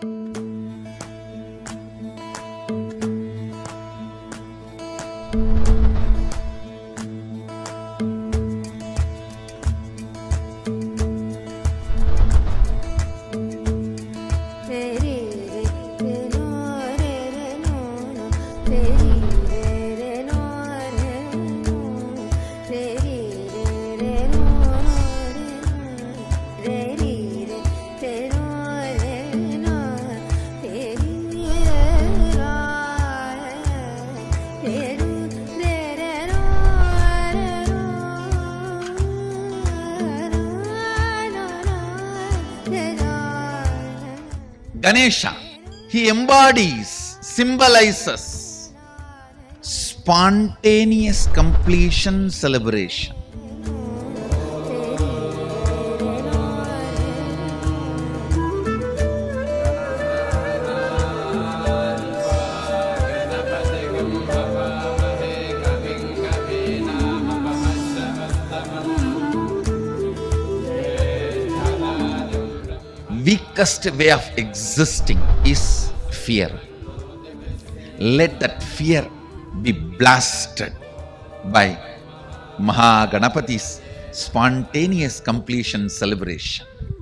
Ganesha, he embodies, symbolizes spontaneous completion celebration. Weakest way of existing is fear. Let that fear be blasted by Maha Ganapati's spontaneous completion celebration.